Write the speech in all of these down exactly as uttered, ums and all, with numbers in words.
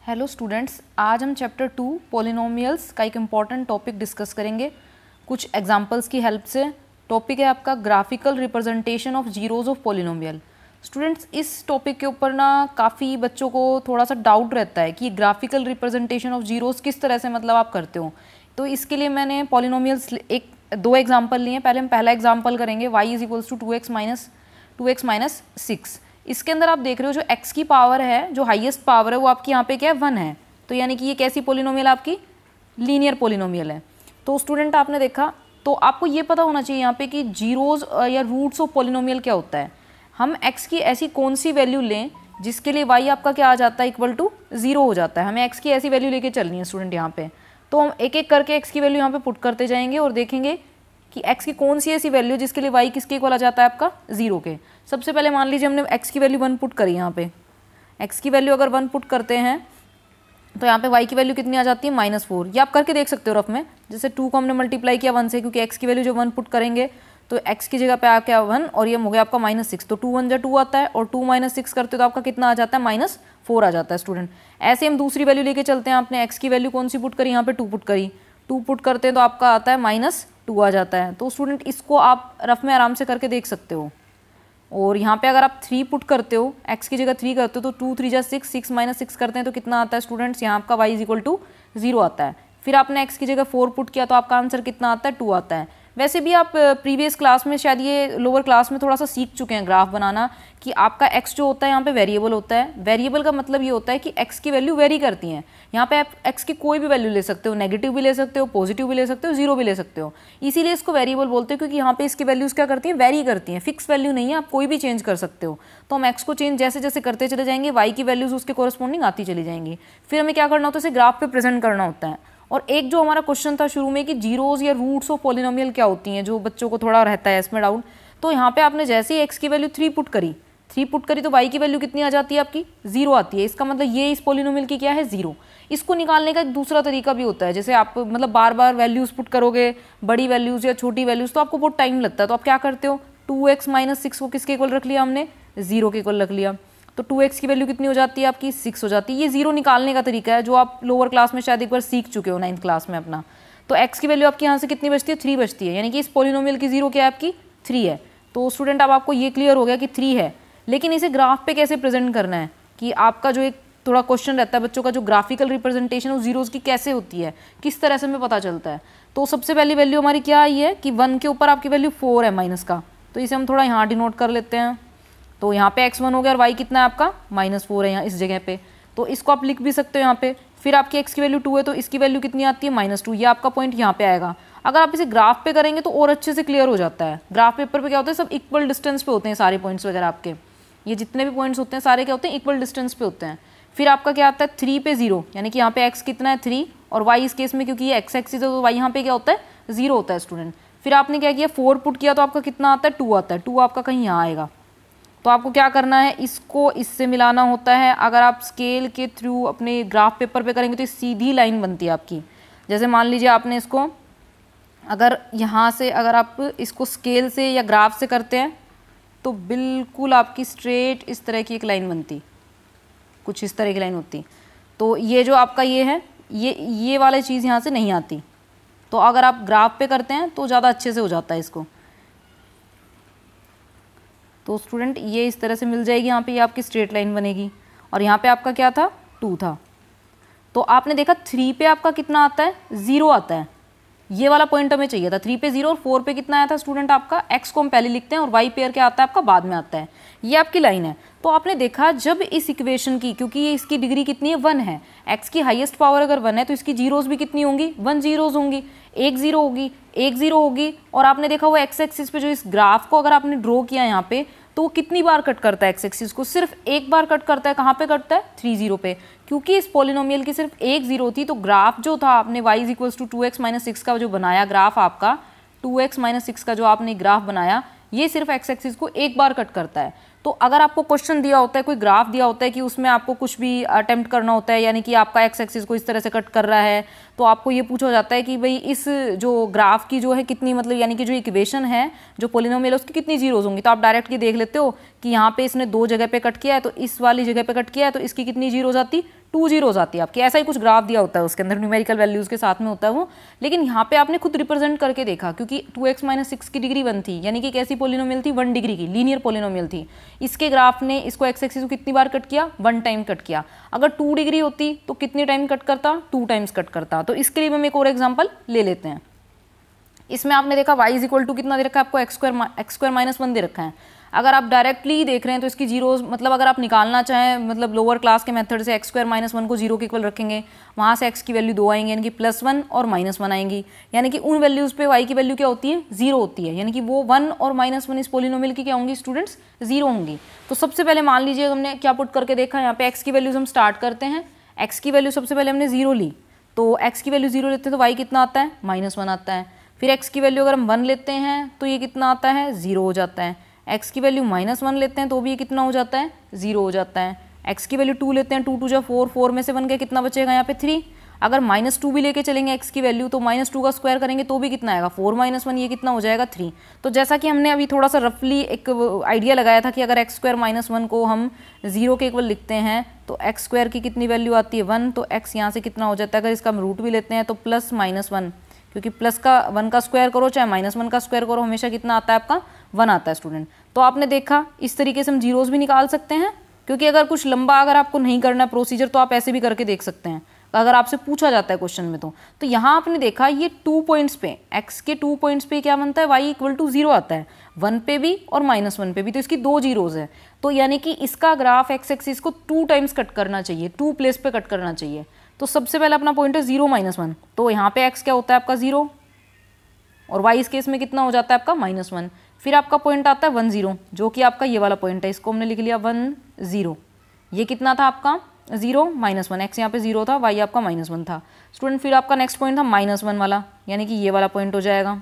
Hello students, आज हम chapter to polynomials का एक इम्पॉर्टेंट टॉपिक डिस्कस करेंगे कुछ एग्जांपल्स की हेल्प से। टॉपिक है आपका graphical representation of zeros of polynomial. Students, इस टॉपिक के ऊपर ना काफ़ी बच्चों को थोड़ा सा डाउट रहता है कि ग्राफिकल रिप्रेजेंटेशन ऑफ जीरोज किस तरह से मतलब आप करते हो। तो इसके लिए मैंने पॉलिनोमियल्स एक दो एग्जाम्पल लिए। पहले हम पहला एग्जाम्पल करेंगे y is equals to two x minus two x minus six. इसके अंदर आप देख रहे हो जो x की पावर है, जो हाईएस्ट पावर है वो आपकी यहाँ पे क्या है, वन है। तो यानी कि ये कैसी पॉलिनोमियल आपकी लीनियर पॉलिनोमियल है। तो स्टूडेंट आपने देखा, तो आपको ये पता होना चाहिए यहाँ पे कि जीरोज या रूट्स ऑफ पॉलिनोमियल क्या होता है। हम x की ऐसी कौन सी वैल्यू लें जिसके लिए y आपका क्या आ जाता है, इक्वल टू जीरो हो जाता है। हमें x की ऐसी वैल्यू लेके चलनी है स्टूडेंट यहाँ पे। तो हम एक एक करके x की वैल्यू यहाँ पे पुट करते जाएंगे और देखेंगे कि x की कौन सी ऐसी वैल्यू जिसके लिए y किसके इक्वल आ जाता है, आपका जीरो के। सबसे पहले मान लीजिए हमने x की वैल्यू वन पुट करी। यहाँ पे x की वैल्यू अगर वन पुट करते हैं तो यहाँ पे y की वैल्यू कितनी आ जाती है, माइनस फोर। ये आप करके देख सकते हो रफ में। जैसे टू को हमने मल्टीप्लाई किया वन से, क्योंकि x की वैल्यू जो वन पुट करेंगे तो x की जगह पे आ क्या वन, और ये हो गया आपका माइनस सिक्स। तो टू वन जा टू आता है और टू माइनस सिक्स करते हो तो आपका कितना आ जाता है, माइनस फोर आ जाता है स्टूडेंट। ऐसे हम दूसरी वैल्यू लेके चलते हैं। आपने x की वैल्यू कौन सी पुट करी, यहाँ पे टू पुट करी। टू पुट करते हैं तो आपका आता है माइनस टू आ जाता है। तो स्टूडेंट इसको आप रफ में आराम से करके देख सकते हो। और यहाँ पे अगर आप थ्री पुट करते हो, x की जगह थ्री करते हो तो टू थ्री जा सिक्स, सिक्स माइनस सिक्स करते हैं तो कितना आता है स्टूडेंट्स, यहाँ आपका y is equal to zero आता है। फिर आपने x की जगह फोर पुट किया तो आपका आंसर कितना आता है, टू आता है। वैसे भी आप प्रीवियस क्लास में, शायद ये लोअर क्लास में थोड़ा सा सीख चुके हैं ग्राफ बनाना, कि आपका x जो होता है यहाँ पे वेरिएबल होता है। वेरिएबल का मतलब ये होता है कि x की वैल्यू वेरी करती है। यहाँ पे आप x की कोई भी वैल्यू ले सकते हो, नेगेटिव भी ले सकते हो, पॉजिटिव भी ले सकते हो, जीरो भी ले सकते हो। इसीलिए इसको वेरिएबल बोलते हो, क्योंकि यहाँ पे इसकी वैल्यूज क्या करती हैं, वेरी करती हैं। फिक्स वैल्यू नहीं है, आप कोई भी चेंज कर सकते हो। तो हम x को चेंज जैसे जैसे करते चले जाएंगे, y की वैल्यूज उसके कोरस्पॉन्डिंग आती चली जाएंगी। फिर हमें क्या करना होता है, इसे ग्राफ पे प्रेजेंट करना होता है। और एक जो हमारा क्वेश्चन था शुरू में कि जीरोज या रूट्स ऑफ पॉलिनोमियल क्या होती हैं, जो बच्चों को थोड़ा रहता है इसमें डाउट। तो यहाँ पे आपने जैसे ही x की वैल्यू थ्री पुट करी, थ्री पुट करी तो y की वैल्यू कितनी आ जाती है, आपकी जीरो आती है। इसका मतलब ये इस पॉलिनोमियल की क्या है, जीरो। इसको निकालने का एक दूसरा तरीका भी होता है। जैसे आप मतलब बार बार वैल्यूज पुट करोगे, बड़ी वैल्यूज या छोटी वैल्यूज, तो आपको बहुत टाइम लगता है। तो आप क्या करते हो, टू एक्स माइनस सिक्स को किसके इक्वल रख लिया हमने, जीरो के इक्वल रख लिया। तो टू एक्स की वैल्यू कितनी हो जाती है आपकी, सिक्स हो जाती है। ये जीरो निकालने का तरीका है जो आप लोअर क्लास में शायद एक बार सीख चुके हो, नाइन्थ क्लास में अपना। तो x की वैल्यू आपकी यहाँ से कितनी बचती है, थ्री बचती है। यानी कि इस पॉलिनोमियल की जीरो क्या है, आपकी थ्री है। तो स्टूडेंट अब आपको ये क्लियर हो गया कि थ्री है। लेकिन इसे ग्राफ पे कैसे प्रेजेंट करना है, कि आपका जो एक थोड़ा क्वेश्चन रहता है बच्चों का, जो ग्राफिकल रिप्रेजेंटेशन ऑफ जीरोज की कैसे होती है, किस तरह से हमें पता चलता है। तो सबसे पहली वैल्यू हमारी क्या आई है कि वन के ऊपर आपकी वैल्यू फोर है माइनस का। तो इसे हम थोड़ा यहाँ डिनोट कर लेते हैं। तो यहाँ पे एक्स वन हो गया और y कितना है आपका, माइनस फोर है यहाँ इस जगह पे। तो इसको आप लिख भी सकते हो यहाँ पे। फिर आपकी x की वैल्यू टू है तो इसकी वैल्यू कितनी आती है, माइनस टू। ये आपका पॉइंट यहाँ पे आएगा। अगर आप इसे ग्राफ पे करेंगे तो और अच्छे से क्लियर हो जाता है। ग्राफ पेपर पे क्या होता है, सब इक्वल डिस्टेंस पे होते हैं सारे पॉइंट्स वगैरह आपके। ये जितने भी पॉइंट्स होते हैं सारे क्या होते हैं, इक्वल डिस्टेंस पे होते हैं। फिर आपका क्या आता है, थ्री पे जीरो, यानी कि यहाँ पे x कितना है, थ्री, और y इस केस में क्योंकि ये x एक्सिस है तो y यहाँ पे क्या होता है, जीरो होता है स्टूडेंट। फिर आपने क्या किया, फोर पुट किया तो आपका कितना आता है, टू आता है। टू आपका कहीं यहाँ आएगा। तो आपको क्या करना है, इसको इससे मिलाना होता है। अगर आप स्केल के थ्रू अपने ग्राफ पेपर पे करेंगे तो सीधी लाइन बनती है आपकी। जैसे मान लीजिए आपने इसको, अगर यहाँ से अगर आप इसको स्केल से या ग्राफ से करते हैं तो बिल्कुल आपकी स्ट्रेट इस तरह की एक लाइन बनती, कुछ इस तरह की लाइन होती। तो ये जो आपका ये है, ये ये वाली चीज़ यहाँ से नहीं आती। तो अगर आप ग्राफ पे करते हैं तो ज़्यादा अच्छे से हो जाता है इसको। तो स्टूडेंट ये इस तरह से मिल जाएगी, यहाँ पे ये आपकी स्ट्रेट लाइन बनेगी। और यहाँ पे आपका क्या था, टू था। तो आपने देखा थ्री पे आपका कितना आता है, ज़ीरो आता है। ये वाला पॉइंट हमें चाहिए था, थ्री पे जीरो और फोर पे कितना आया था स्टूडेंट आपका, x को हम पहले लिखते हैं और y पेयर क्या आता है आपका बाद में आता है। ये आपकी लाइन है। तो आपने देखा जब इस इक्वेशन की, क्योंकि ये इसकी डिग्री कितनी है, वन है, x की हाईएस्ट पावर अगर वन है तो इसकी जीरोज भी कितनी होंगी, वन जीरोज होंगी। एक जीरो होगी, एक जीरो होगी। और आपने देखा वो एक्स एक्सिस पे जो इस ग्राफ को अगर आपने ड्रॉ किया यहाँ पे, तो वो कितनी बार कट करता है एक्स एक्सिस को, सिर्फ एक बार कट करता है। कहाँ पे कटता है, थ्री जीरो पे। क्योंकि इस पॉलिनोमियल की सिर्फ एक जीरो थी तो ग्राफ जो था आपने y is equals to two x minus six का जो बनाया ग्राफ, आपका टू एक्स माइनस सिक्स का जो आपने ग्राफ बनाया, ये सिर्फ एक्स एक्सिस को एक बार कट करता है। तो अगर आपको क्वेश्चन दिया होता है, कोई ग्राफ दिया होता है कि उसमें आपको कुछ भी अटेम्प्ट करना होता है, यानी कि आपका एक्स एक्सिस को इस तरह से कट कर रहा है, तो आपको ये पूछा जाता है कि भाई इस जो ग्राफ की जो है कितनी, मतलब यानी कि जो इक्वेशन है जो पॉलिनोमियल है उसकी कितनी जीरोज होंगी। तो आप डायरेक्टली देख लेते हो कि यहाँ पे इसने दो जगह पे कट किया है, तो इस वाली जगह पे कट किया है तो इसकी कितनी जीरोज आती, टू जीरोज आती है आपकी, ऐसा ही कुछ ग्राफ दिया होता है उसके अंदर, न्यूमेरिकल वैल्यूज़ के साथ में होता है वो। लेकिन यहाँ पे आपने खुद रिप्रेजेंट करके देखा, क्योंकि टू एक्स माइनस सिक्स की डिग्री वन थी, यानी कि कैसी पोलिनोमियल थी, वन डिग्री की लीनियर पोलिनोमियल थी। इसके ग्राफ ने इसको एक्स एक्सिस को कितनी बार कट किया, वन टाइम कट किया। अगर टू डिग्री होती तो कितने टाइम कट करता, टू टाइम्स कट करता। तो इसके लिए हम एक और एग्जाम्पल ले लेते हैं। इसमें आपने देखा y इज इक्वल टू कितना दे रखा है आपको, x square x square minus one दे रखा है। अगर आप डायरेक्टली देख रहे हैं तो इसकी जीरोज, मतलब अगर आप निकालना चाहें मतलब लोअर क्लास के मेथड से एक्स स्क्वायर माइनस वन को जीरो के इक्वल रखेंगे, वहाँ से x की वैल्यू दो आएंगी, यानी कि प्लस वन और माइनस वन आएंगी, यानी कि उन वैल्यूज़ पे y की वैल्यू क्या होती है, जीरो होती है, यानी कि वो वन और माइनस वन इस पोलिनोमियल की क्या होंगी स्टूडेंट्स, जीरो होंगी। तो सबसे पहले मान लीजिए हमने क्या पुट करके देखा, यहाँ पे x की वैल्यूज हम स्टार्ट करते हैं। x की वैल्यू सबसे पहले हमने जीरो ली, तो x की वैल्यू जीरो लेते हैं तो y कितना आता है, माइनस वन आता है। फिर x की वैल्यू अगर हम वन लेते हैं तो ये कितना आता है, जीरो हो जाता है। x की वैल्यू माइनस वन लेते हैं तो भी ये कितना हो जाता है, जीरो हो जाता है। x की वैल्यू टू लेते हैं, टू टू जा फोर, फोर में से वन का कितना बचेगा यहाँ पे थ्री। अगर माइनस टू भी लेके चलेंगे x की वैल्यू तो माइनस टू का स्क्वायर करेंगे तो भी कितना आएगा, फोर माइनस वन, ये कितना हो जाएगा थ्री। तो जैसा कि हमने अभी थोड़ा सा रफली एक आइडिया लगाया था कि अगर एक्स स्क्वायर माइनस वन को हम जीरो के इक्वल लिखते हैं तो एक्स स्क्वायर की कितनी वैल्यू आती है, वन, तो x यहाँ से कितना हो जाता है, अगर इसका हम रूट भी लेते हैं तो प्लस माइनस वन, क्योंकि प्लस का वन का स्क्वायर करो चाहे माइनस वन का स्क्वायर करो हमेशा कितना आता है आपका, वन आता है स्टूडेंट। तो आपने देखा इस तरीके से हम जीरोस भी निकाल सकते हैं, क्योंकि अगर कुछ लंबा अगर आपको नहीं करना है प्रोसीजर तो आप ऐसे भी करके देख सकते हैं अगर आपसे पूछा जाता है क्वेश्चन में। तो तो यहाँ आपने देखा ये टू पॉइंट्स पे, x के टू पॉइंट्स पे क्या बनता है, y इक्वल टू जीरो आता है, वन पे भी और माइनस वन पे भी, तो इसकी दो जीरोज है। तो यानी कि इसका ग्राफ एक्स एक्सिस को टू टाइम्स कट करना चाहिए, टू प्लेस पे कट करना चाहिए। तो सबसे पहले अपना पॉइंट है जीरो माइनस वन, तो यहाँ पे x क्या होता है आपका जीरो, और y इस केस में कितना हो जाता है आपका माइनस वन। फिर आपका पॉइंट आता है वन जीरो, जो कि आपका ये वाला पॉइंट है, इसको हमने लिख लिया वन जीरो। ये कितना था आपका जीरो माइनस वन, एक्स यहाँ पे जीरो था, y आपका माइनस वन था स्टूडेंट। फिर आपका नेक्स्ट पॉइंट था माइनस वन वाला, यानी कि ये वाला पॉइंट हो जाएगा।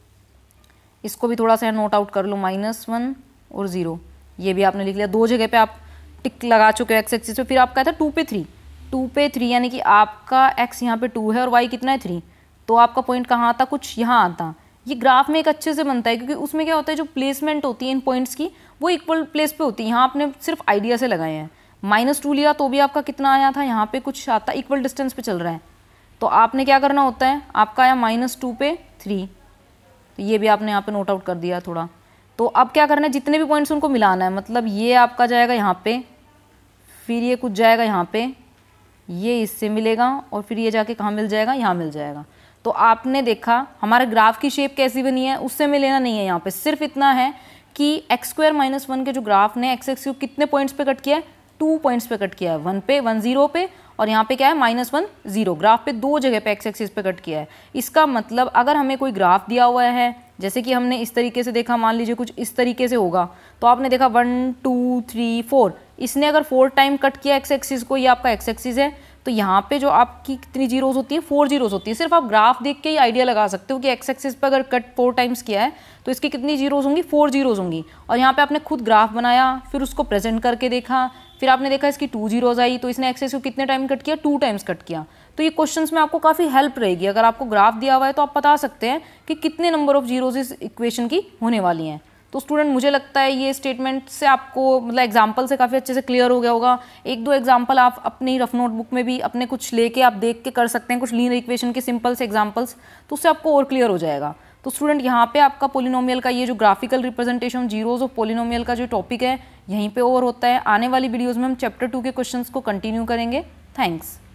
इसको भी थोड़ा सा नोट आउट कर लो, माइनस वन और जीरो, ये भी आपने लिख लिया, दो जगह पे आप टिक लगा चुके हो एक्स एक्सिस पे। फिर आपका था टू पे थ्री, टू पे थ्री यानी कि आपका x यहाँ पे टू है और y कितना है थ्री, तो आपका पॉइंट कहाँ आता, कुछ यहाँ आता। ये ग्राफ में एक अच्छे से बनता है, क्योंकि उसमें क्या होता है जो प्लेसमेंट होती है इन पॉइंट्स की वो इक्वल प्लेस पे होती है। यहाँ आपने सिर्फ आइडिया से लगाए हैं, माइनस टू लिया तो भी आपका कितना आया था, यहाँ पे कुछ आता, इक्वल डिस्टेंस पे चल रहा है। तो आपने क्या करना होता है, आपका आया माइनस टू पे थ्री, तो ये भी आपने यहाँ पे नोट आउट कर दिया थोड़ा। तो अब क्या करना है, जितने भी पॉइंट्स उनको मिलाना है, मतलब ये आपका जाएगा यहाँ पे, फिर ये कुछ जाएगा यहाँ पे, ये इससे मिलेगा और फिर ये जाके कहाँ मिल जाएगा, यहाँ मिल जाएगा। तो आपने देखा हमारे ग्राफ की शेप कैसी बनी है, उससे हमें लेना नहीं है। यहाँ पे सिर्फ इतना है कि एक्स स्क्वायर माइनस वन के जो ग्राफ ने एक्स एक्सिस को कितने पॉइंट्स पे कट किया है, टू पॉइंट्स पे कट किया है, वन पे वन जीरो पे, और यहाँ पे क्या है माइनस वन जीरो, ग्राफ पे दो जगह पे एक्स एक्सिस पे कट किया है। इसका मतलब अगर हमें कोई ग्राफ दिया हुआ है, जैसे कि हमने इस तरीके से देखा, मान लीजिए कुछ इस तरीके से होगा, तो आपने देखा वन टू थ्री फोर, इसने अगर फोर टाइम कट किया एक्स एक्सिस को, ये आपका एक्स एक्सिस है, तो यहाँ पे जो आपकी कितनी जीरोस होती है, फोर जीरोस होती है। सिर्फ आप ग्राफ देख के ही आइडिया लगा सकते हो कि एक्स एक्सिस पर अगर कट फोर टाइम्स किया है तो इसकी कितनी जीरोस होंगी, फोर जीरोस होंगी। और यहाँ पे आपने खुद ग्राफ बनाया, फिर उसको प्रेजेंट करके देखा, फिर आपने देखा इसकी टू जीरोस आई, तो इसने एक्स एक्सिस को कितने टाइम कट किया, टू टाइम्स कट किया। तो ये क्वेश्चंस में आपको काफ़ी हेल्प रहेगी। अगर आपको ग्राफ दिया हुआ है तो आप बता सकते हैं कि कितने नंबर ऑफ जीरोस इस इक्वेशन की होने वाली हैं। तो स्टूडेंट मुझे लगता है ये स्टेटमेंट से आपको मतलब एग्जाम्पल से काफ़ी अच्छे से क्लियर हो गया होगा। एक दो एग्जाम्पल आप अपनी रफ नोटबुक में भी अपने कुछ लेके आप देख के कर सकते हैं, कुछ लीनियर इक्वेशन के सिंपल से एग्जाम्पल्स, तो उससे आपको और क्लियर हो जाएगा। तो स्टूडेंट यहाँ पे आपका पोलिनोमियल का ये जो graphical representation zeros of polynomial का जो टॉपिक है यहीं पे ओवर होता है। आने वाली वीडियोज़ में हम चैप्टर टू के क्वेश्चंस को कंटिन्यू करेंगे। थैंक्स।